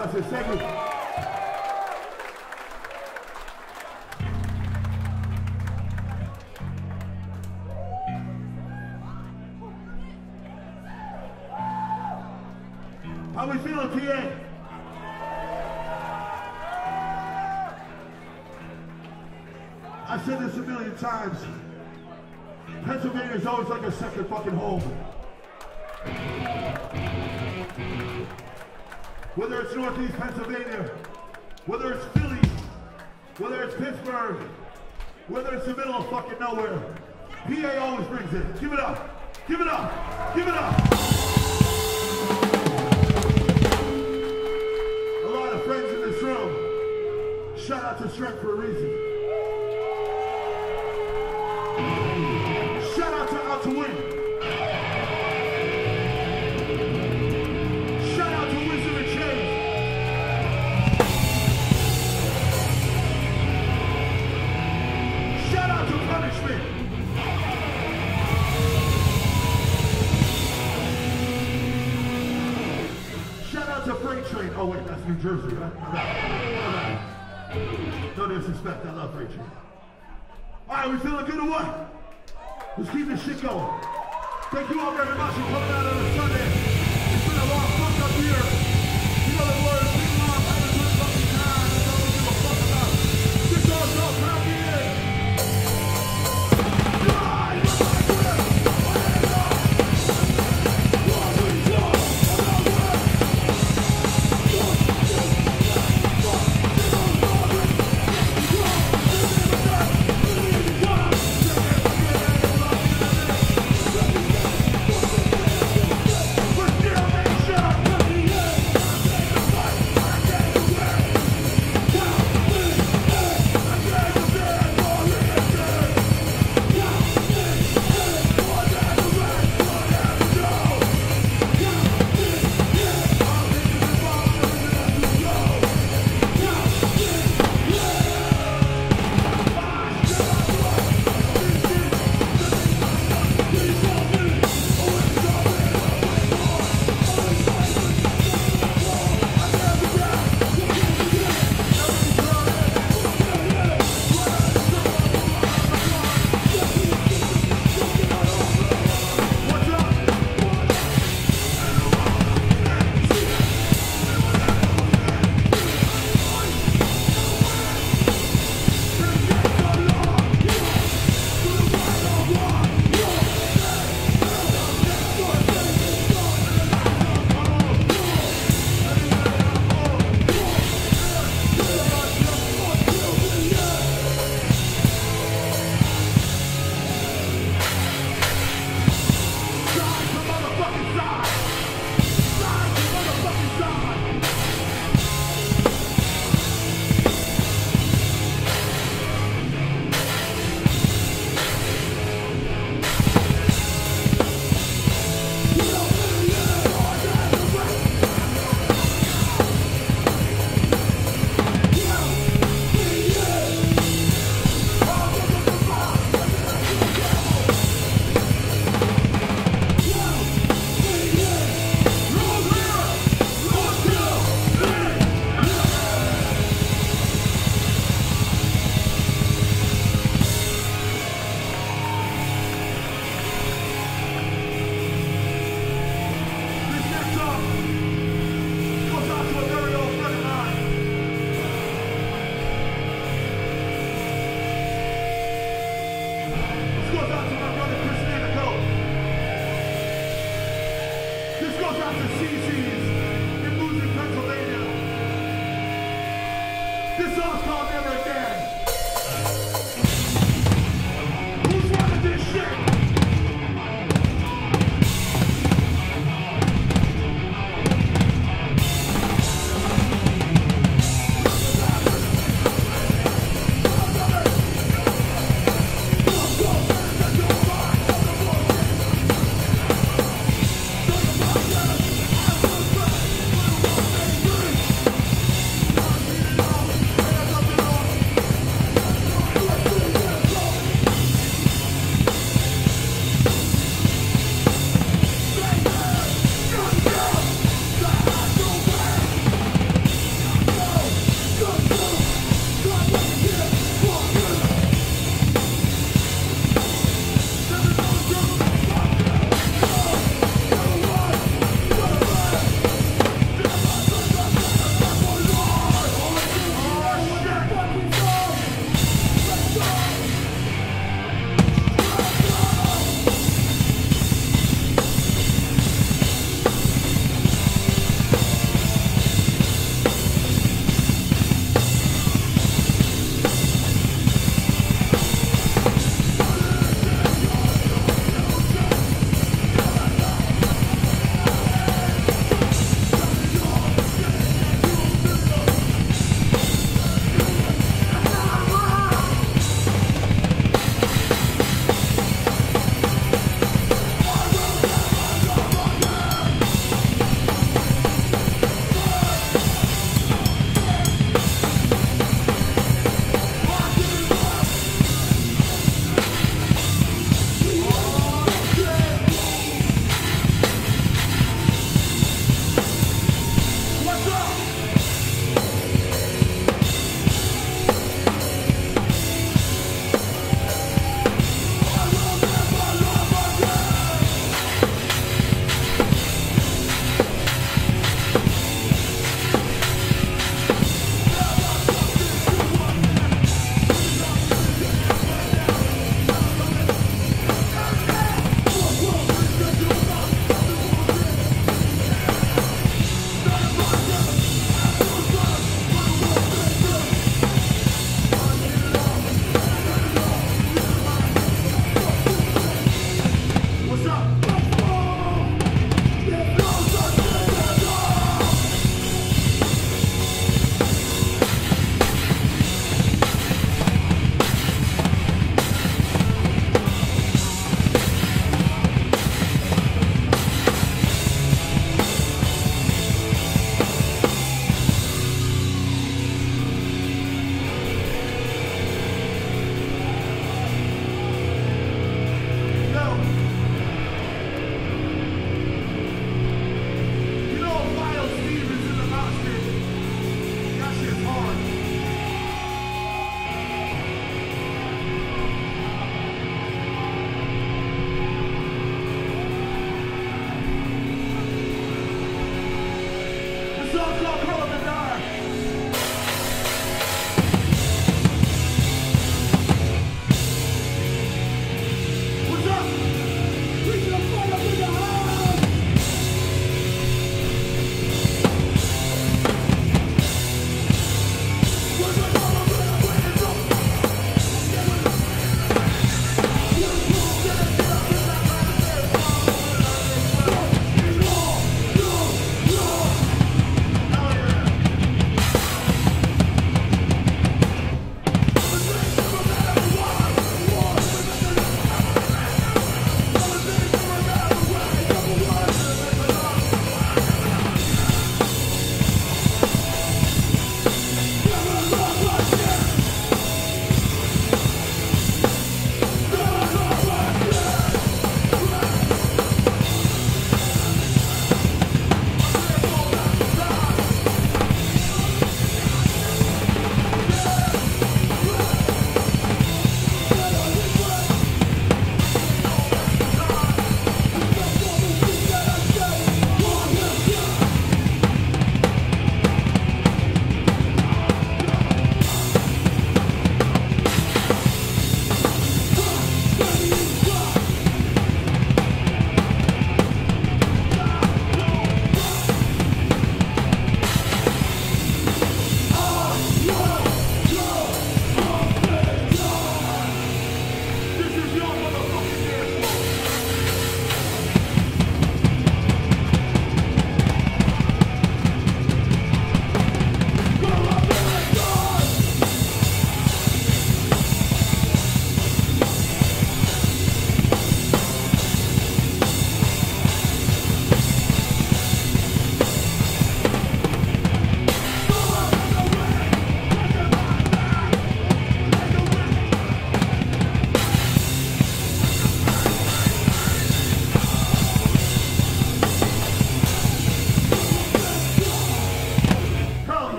gracias. Thank you. How we feeling, PA? I've said this a million times. Pennsylvania is always like a second fucking home. Whether it's Northeast Pennsylvania, whether it's Philly, whether it's Pittsburgh, whether it's the middle of fucking nowhere, PA always brings it. Give it up. Give it up. Give it up. A lot of friends in this room. Shout out to Strength for a reason. Shout out to Out to Win. Shout out to Wisdom and Change. Shout out to Punishment. Shout out to Freight Train. Oh wait, that's New Jersey, right? No disrespect, I love Freight Train. Alright, we feeling good or what? Let's keep this shit going. Thank you all very much for coming out on a Sunday. It's been a long fuck up year. You know the words, big mom, having a good fucking time. That's all we give a fuck about. This all's all proud to you.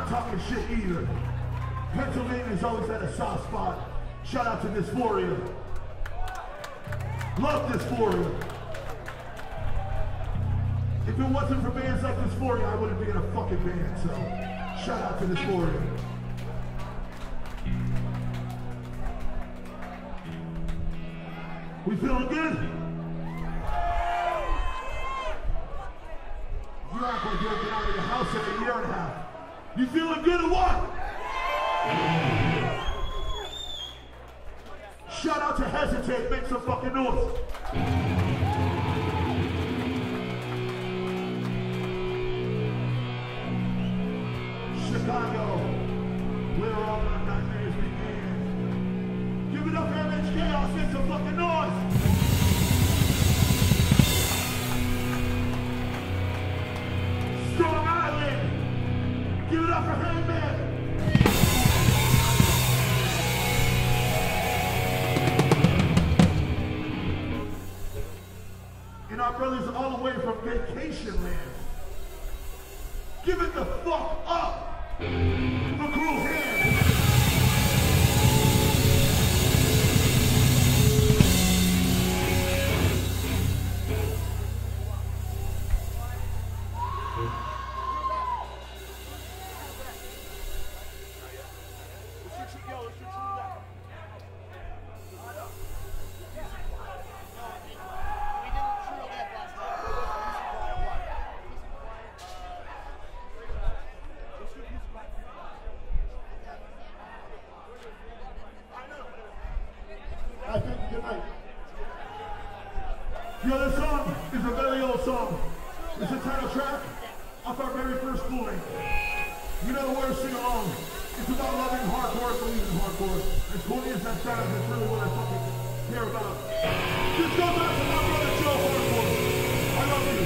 not talking shit either. Pennsylvania's always had a soft spot. Shout out to Dysphoria. Love Dysphoria. If it wasn't for bands like Dysphoria, I wouldn't be in a fucking band, so shout out to Dysphoria. We feeling good? You act like you haven't been out of your house in a year and a half. You feeling good or what? Shout out to Hesitate, make some fucking noise. Chicago, where all my nightmares began. Give it up for MHK, I'll make some fucking noise. Strong Island, give it up for Hangman. And our brothers all the way from vacation land. Give it the fuck up for Cruel Hands. The other song is a very old song. It's the title track off our very first full length. You know the words, sing along. It's about loving hardcore and believing in hardcore. As corny as that sounds, it's really what I fucking care about. This goes out to my brother Joe Hardcore. I love you.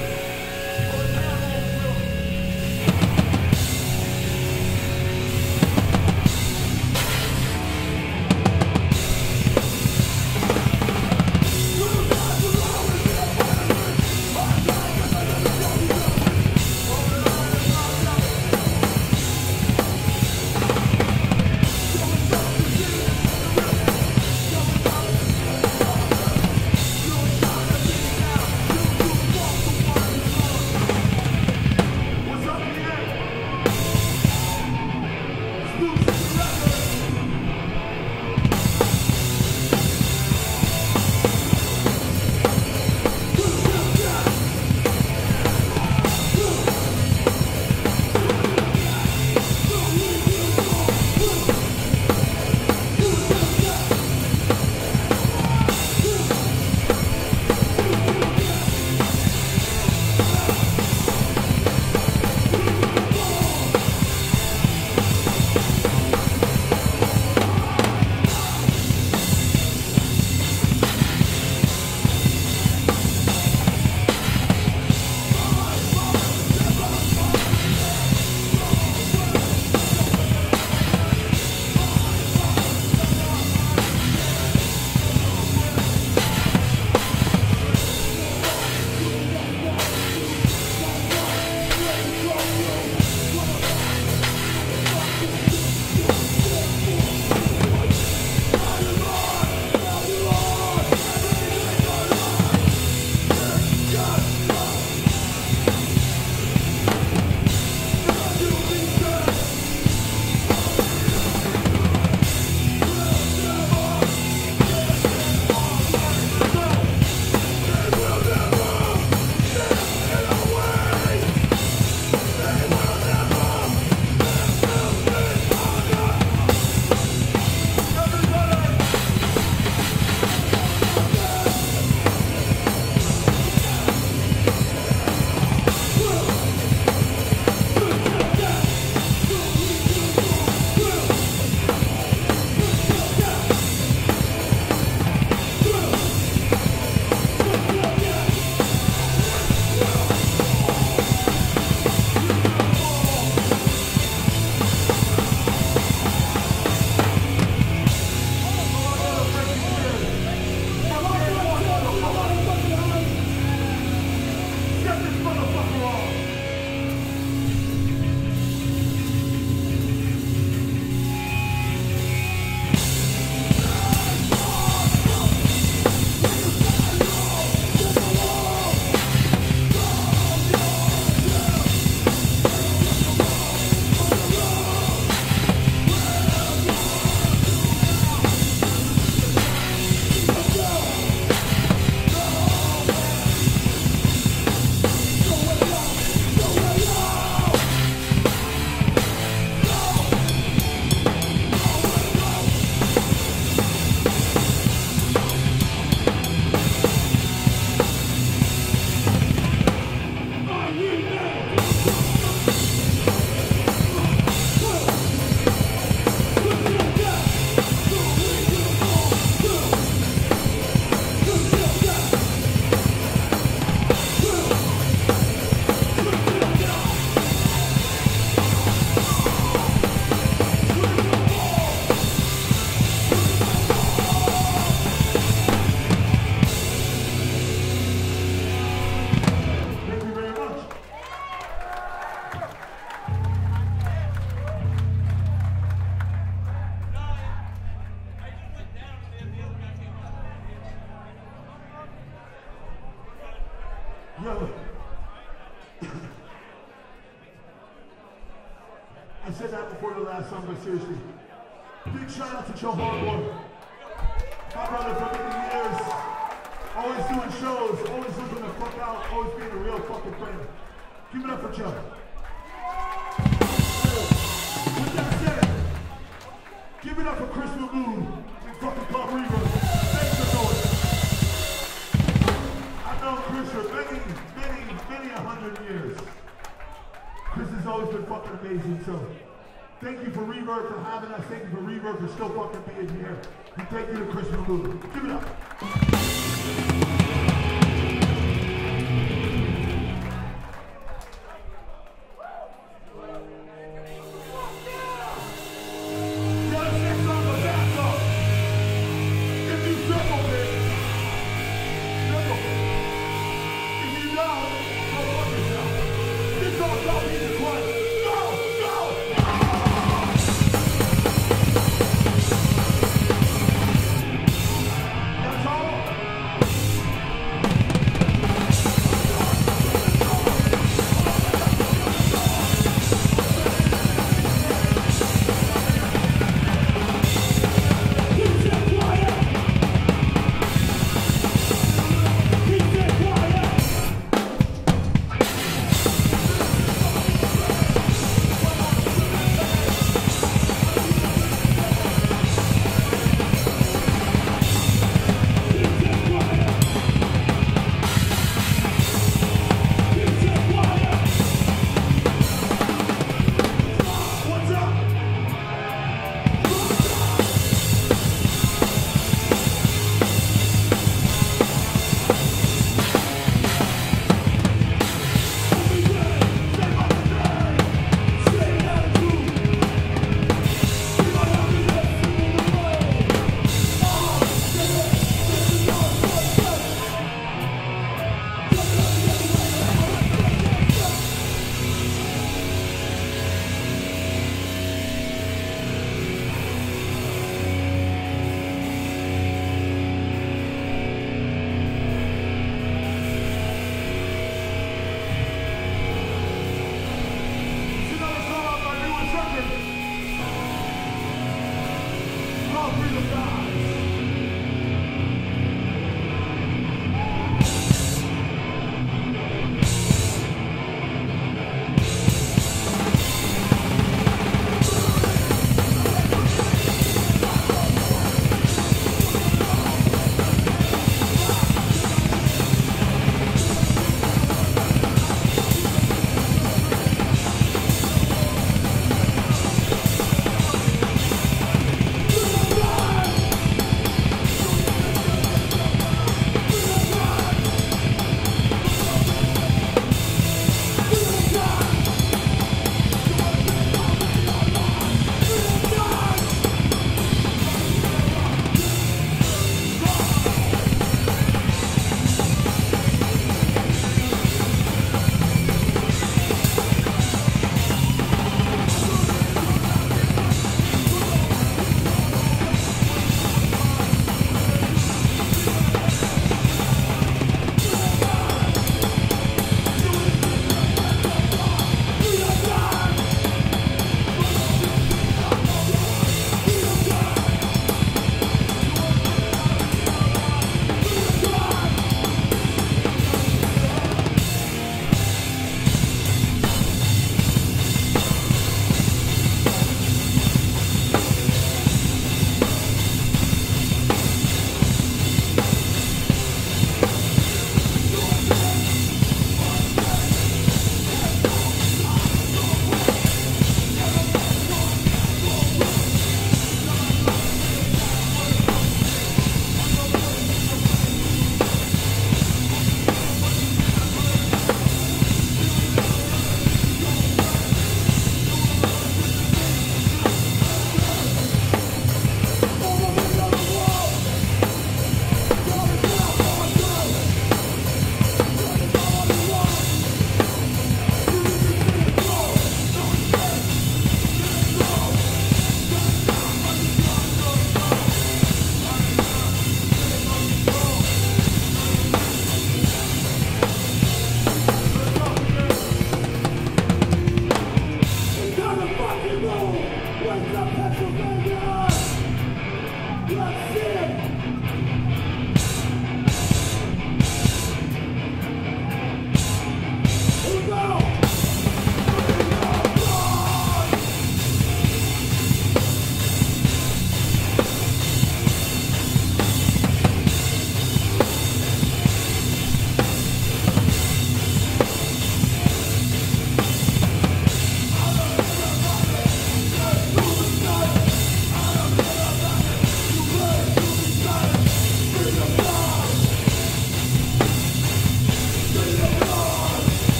I said that before the last song, but seriously. Big shout out to Joe Hardwood. My brother for many years. Always doing shows, always looking the fuck out, always being a real fucking friend. Give it up for Joe. With that said, give it up for Chris Mamoon and fucking Club Reaver. Thanks for going. I've known Chris for many 100 years. Chris has always been fucking amazing, so thank you for Reverb for having us. Thank you for Reverb for still fucking being here. And thank you to Chris Mamoon. Give it up.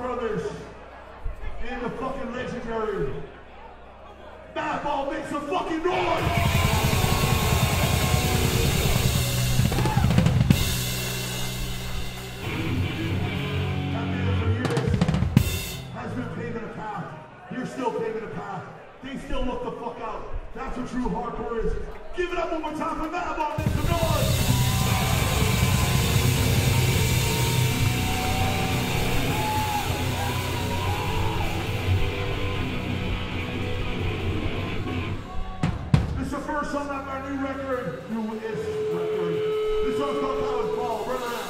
brothers and the fucking legendary Madball, make some fucking noise! That man for years has been paving a path. You're still paving a path. They still look the fuck out. That's what true hardcore is. Give it up one more time for Madball, make some noise! First song on our new record, newest record. This song's called How It's Ball. Run around.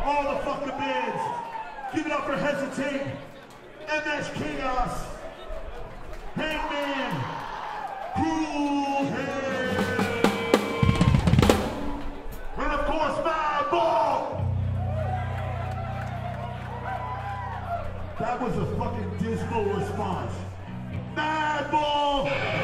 all the fucking bands. Give it up for Hesitate, MS Chaos, Hangman, Cool Hand, and of course Madball. That was a fucking dismal response. Madball!